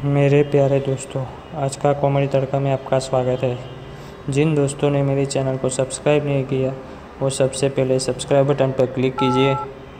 मेरे प्यारे दोस्तों, आज का कॉमेडी तड़का में आपका स्वागत है। जिन दोस्तों ने मेरे चैनल को सब्सक्राइब नहीं किया वो सबसे पहले सब्सक्राइब बटन पर क्लिक कीजिए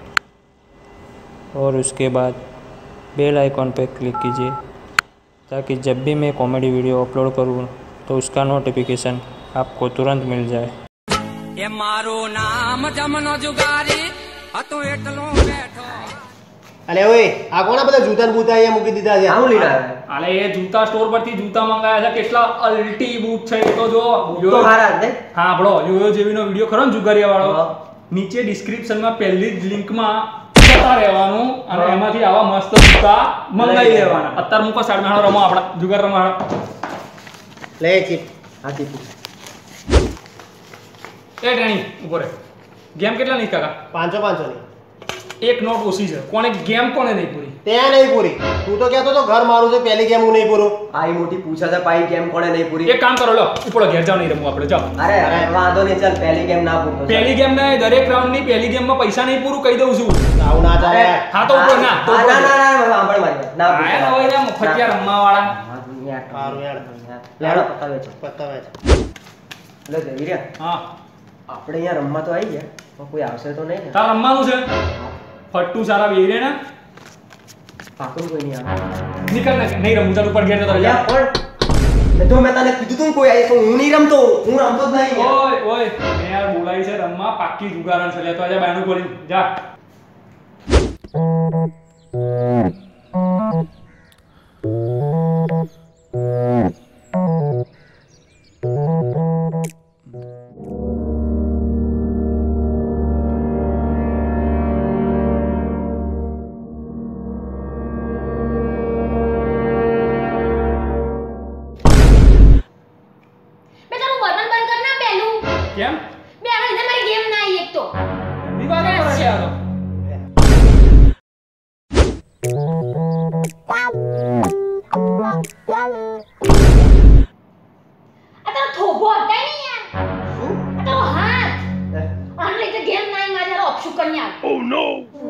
और उसके बाद बेल आइकॉन पर क्लिक कीजिए ताकि जब भी मैं कॉमेडी वीडियो अपलोड करूँ तो उसका नोटिफिकेशन आपको तुरंत मिल जाए। ये मारो नाम जमनो जुगारी अतो એટલો બેઠો। અલે ઓય આ કોના બધા જૂતા ને બૂતા અહીંયા મૂકી દીધા છે? આવું લઈને આવ્યા? અલે એ જૂતા સ્ટોર પરથી જૂતા મંગાયા છે, કેટલા અલ્ટી બૂટ છે એ તો જો તો હારા ને। હા આપણો યોયો જેવીનો વિડિયો ખરો ને જુગારિયા વાળો, નીચે ડિસ્ક્રિપ્શન માં પહેલી જ લિંક માં જતા રહેવાનું અને એમાંથી આવા મસ્ત જૂતા મંગાવી લેવાના। અત્યાર મુકો સાડ મેળો રમો આપડા જુગાર રમવા લે ચીપ આ ચીપ એ ટેણી ઉપર ગેમ કેટલા ની કાકા? 500 ની એક નોટ ઓછી છે। કોને ગેમ કોને નહીં પૂરી? તે નહીં પૂરી। તું તો કહેતો તો ઘર મારું છે, પહેલી ગેમ હું નહીં પૂરું। આઈ મોટી પૂછા છે પાઈ ગેમ કોણે નહીં પૂરી? એક કામ કરો, લો ઉપડો ઘેર જાવ, નહીં રમવું આપણે, જાવ। અરે વાંધો નહીં, ચાલ પહેલી ગેમ ના પૂરતો। પહેલી ગેમ ને દરેક રાઉન્ડ ની પહેલી ગેમ માં પૈસા નહીં પૂરું કહી દઉં છું। આવું ના ચાલે। હા તો ઉપર ના તો ના ના ના સાંભળ મારી વાત ના આયા ન હોય ને મફતિયા રમવા વાળા। સારું યાર લેડો પતાવે છે પતાવે છે। લે જઈ રહ્યા। હા આપણે અહીંયા રમવા તો આવી ગયા, પણ કોઈ આવશે તો નહીં ને? તાર રમવાનું છે? ફટ્ટુ સારા બેરે ને પાકું કોઈ નહીં આવે। નીકળ ને નહીં રમવું, ચાલ ઉપર ઘેર જતો રહે। પણ જો મેં તને કીધું તું કોઈ આવી તો હું નહીં રમતો, હું રમતો જ નહીં। ઓય ઓય મેં યાર બોલાવી છે રમવા, પાકી જુગારણ છે, લે તો આજા બાયનું ખોલી જા। કેમ? બે આ લીધે મારી ગેમ ના આવી એક તો દીવાલે પર છે આ તો। આ તારો થોભો હટાય ને યાર, આ તારો હાથ આને લીધે ગેમ ના આવી મારી ઓપ્શન કરી આવ। ઓ નો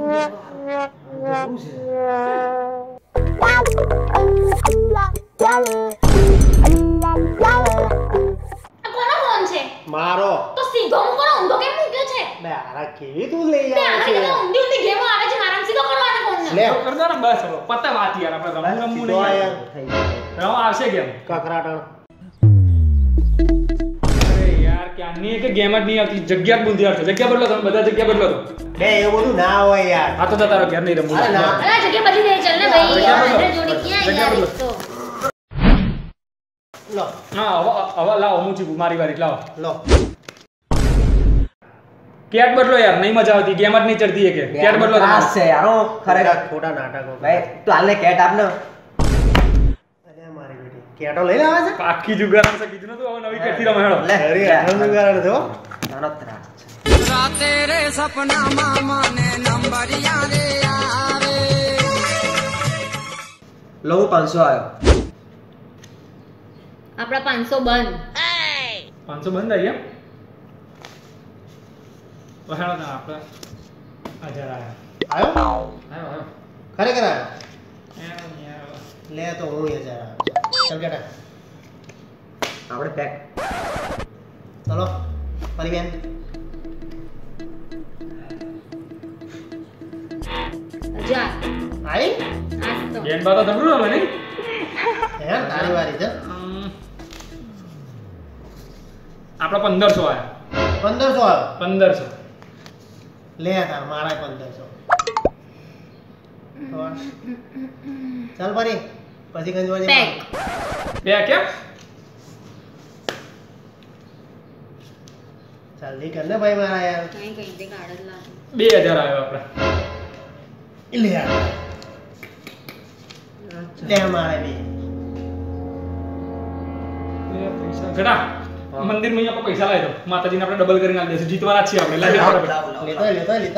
મારો તો સીધો મૂકો, ઊંધો કેમ મૂક્યો છે? બે આરા કેવી તું લઈ બે આવે આને છે? તો ઊંધી ઊંધી ગેમો આવે છે, મારા સીધો કરો આને ફોન લે તો કર દો ને બસ હવે પતા વાત યાર, આપણે રમવું તો નહીં યાર રમવા આવશે ગેમ। કકરાટણ અરે યાર ક્યાંની કે ગેમ જ નહીં આવતી, જગ્યા જ બુંધી આવશે। જગ્યા બદલો તમે બધા, જગ્યા બદલો તો। બે એવું બધું ના હોય યાર। આ તો તારો ઘેર નહીં રમવું। અરે ના અલા જગ્યા બદલી દે ચાલ ને ભાઈ, જગ્યા બદલો। આપણે જોડી ક્યાં જગ્યા યાર બદલો। એક તો લો હા હવે લાવો હું ચીપું મારી વારી લાવો। લો કેટ બદલો યાર, નહીં મજા આવતી, ગેમ જ નહીં ચડતી કે કેટ બદલો ત્રાસ છે યાર, હો ખરેખર ખોટા નાટકો ભાઈ તું હાલને કેટ આપ ને। અરે મારી બેટી કેટો લઈને આવે છે? પાકી જુગારણ છે, કીધું નતું હવે નવી કેટથી રમે હેડો। લે અરે આનું કારણ છે હો। તારો ત્રાસ છે। રાતે રે સપના માં મને નંબરિયા રે આવે। લો 500 આવ્યો। આપડા 500 બંધ। 500 બંધ આવી એમ? વહાણો તો આપણે 1000 આવ્યો આવ્યો ખરેખર આવ્યો? એમ યાર લે તો હું 1000 આવ્યો। ચાલ કેટા આપણે પેક ચલો ફરી બેન જા આવી આજ તો બેન બા તો દબરું રમે નહીં? હે તારી વારી છે। આપણા 1500 આયા। 1500 આવ્યો। 1500 લે તાર મારા 1500 ચાલ ફરી પછી ગંજવા જઈએ। પેક બે કેમ? જલ્દી કર ને ભાઈ મારા યાર। કઈ કઈ દે કાઢ લા 2000 આવ્યો આપણે। લે લે મારા બે પૈસા ઘડા મંદિરમાં આપણે પૈસા લાવી દો, માતાજીને આપણે ડબલ કરીને આલી દેશું, જીતવાના છીએ આપણે। લાવી લેતો લેતો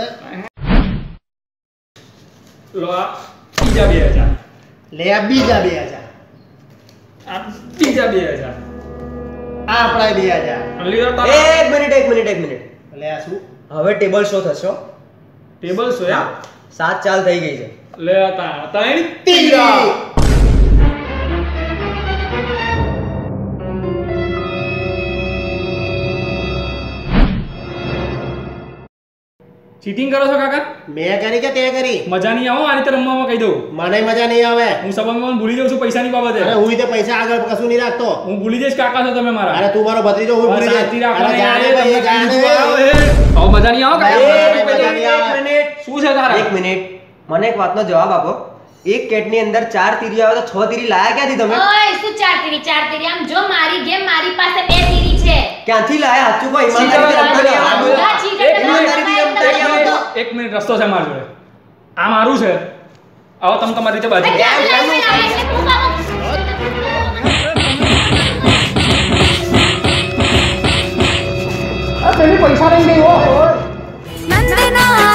લો આ બીજા 2000, લે આ બીજા 2000, આ બીજા 2000, આ આપણા 2000 લીધો તો એક મિનિટ લે આ શું હવે ટેબલ શો થશો ટેબલ સો યાર 7 ચાલ થઈ ગઈ છે લે તા ત્રણ તીરા ચીટિંગ કરો છો કાકા? મેં કરી કે તે કરી? મજા નહીં આવો આ રીતે રમવામાં કહી દઉં. મને મજા નહીં આવે. હું સંબંધમાં ભૂલી જાઉં છું પૈસાની બાબતે. અરે હું તે પૈસા આગળ કશું નહીં રાખતો. હું ભૂલી જઈશ કાકા છો તમે મારા. અરે તું મારો ભત્રીજો હું ભૂલી શાંતિ જઈશ. રાખો અરે ને જાને યાર, ભાઈ, તમને જાને. કીધું આવો, હવે મજા નહીં આવો કાકા. મજા નહીં આવે. એક મિનિટ શું છે તારે? એક મિનિટ મને એક વાતનો જવાબ આપો. એક કેટની અંદર 4 તીરી આવે તો 6 તીરી લાયા ક્યાંથી તમે? ઓય શું ચાર તીરી આમ જો મારી ગેમ મારી પાસે 2 તીરી છે. ક્યાંથી લાયા? સાચું કહો, ઈમાનદારીથી રમતા નહીં આવડતું? આ ચીટર એક તમે મિનિટ, રમતા એક નહીં આવડતું. મિનિટ. એક મિનિટ રસ્તો છે મારી જોડે. આ મારું છે. આવો તમે તમારી રીતે બાજુ. એ ક્યાંથી લાવીને આવે છે? તું કામ પેલી પૈસા લઈને ગઈ હો. નંદના